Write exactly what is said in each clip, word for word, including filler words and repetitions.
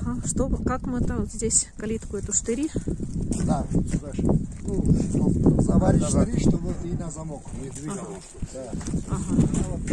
Ага. Что, как мы там вот здесь калитку эту штыри? Да, сюда же. Ну, чтобы заварить штыри, чтобы и на замок не двигало. Ага. Да. Ага. Вот.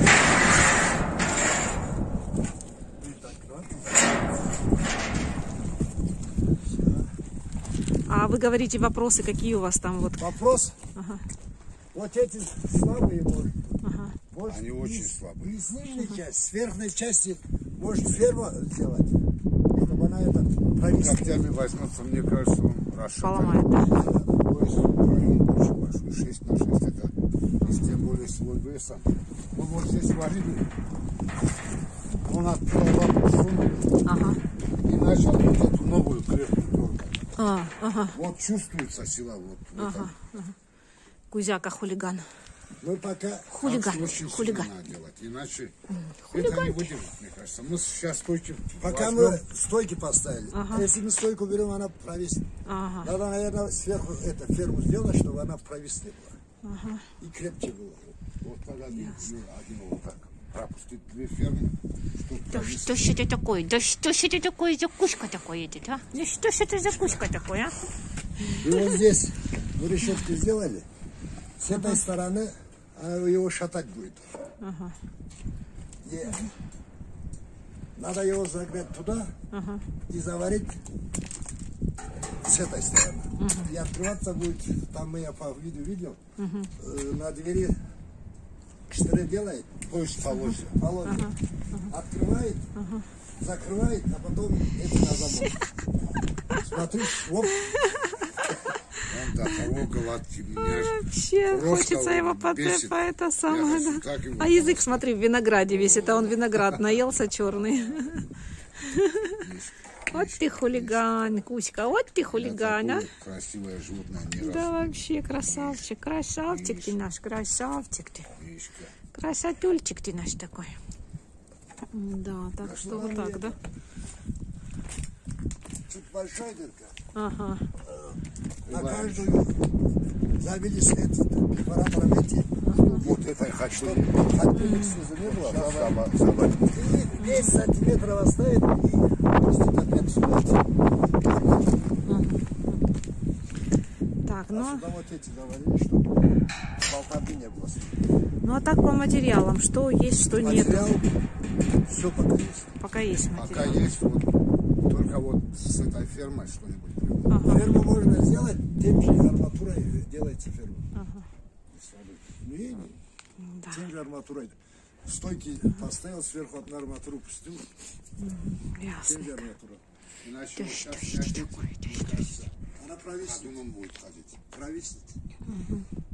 А вы говорите вопросы, какие у вас там вот? Вопрос. Ага. Вот эти слабые может. Ага. Может, они из, очень слабые. Из нижней ага. части, с верхней части может ферма сделать, чтобы она это провести. Когтями возьмется, мне кажется, он расшатает. Поломает, да? Район очень большой, шесть на шесть, это, если тем более свой весом. Мы вот здесь варили, он открыл лапу, сунул, Ага. и начал вот эту новую крепкую дергать. А, ага. Вот чувствуется сила вот в Ага, этом. ага. Кузяка хулиган. Мы пока Хулиган, Так очень хулиган. сильно надо делать, иначе Хулиган. это не выдержит, мне кажется. Мы сейчас стойки Пока возьмем. мы стойки поставили. Ага. А если мы стойку берем, она провиснет. Ага. Надо, наверное, сверху это, ферму сделать, чтобы она провисла была. Ага. И крепче было. Вот тогда один, один вот так пропустить две фермы, чтобы Да провести. что ж это такое? Да что ж это такое за кушка такое идет, а? Ну что ж это за кушка такое, а? И вот здесь мы решетку сделали. С этой стороны а, его шатать будет. Ага. И надо его загнать туда Ага. и заварить с этой стороны. И открываться будет, там я по видео видел, э, на двери штырь делает, Пусть положит. полозья. Открывает, закрывает, а потом это на замок. Смотри, оп, Он до того голодки. Меня ж Вообще, просто хочется его по, бесит. по это Я самое, хочу да. так его А язык, смотри, в винограде весь. Это он виноград наелся черный. Вот ты хулиган, Кузька, вот ты хулиган, а? такое красивое животное ни разу. Да вообще, красавчик, красавчик ты наш, красавчик ты. Мишка. Красотульчик ты наш такой. Да, так что вот так, да? чуть большая дырка. Ага. На каждую забили свет препаратором эти. Вот это я хочу. Отбили снизу не было. Сейчас давай. сама- сама- И десять сантиметров оставит и пустит опять сюда. Так, А ну, сюда вот эти завалили, чтобы болтанки не было. ну а так по материалам, что есть, что нет? Материал, все пока есть. Пока есть Пока материал. есть вот, только вот с этой фермой что-нибудь придумать. Ага. Ферму можно сделать, тем же арматурой делается ферма. Ага. Ну и Да. тем же арматурой. Стойки поставил, сверху одну арматуру пустил, Ясно. тем же арматура. Иначе Да вот что сейчас ж такое, да что ж такое? Она провиснет. он будет ходить. Провиснет.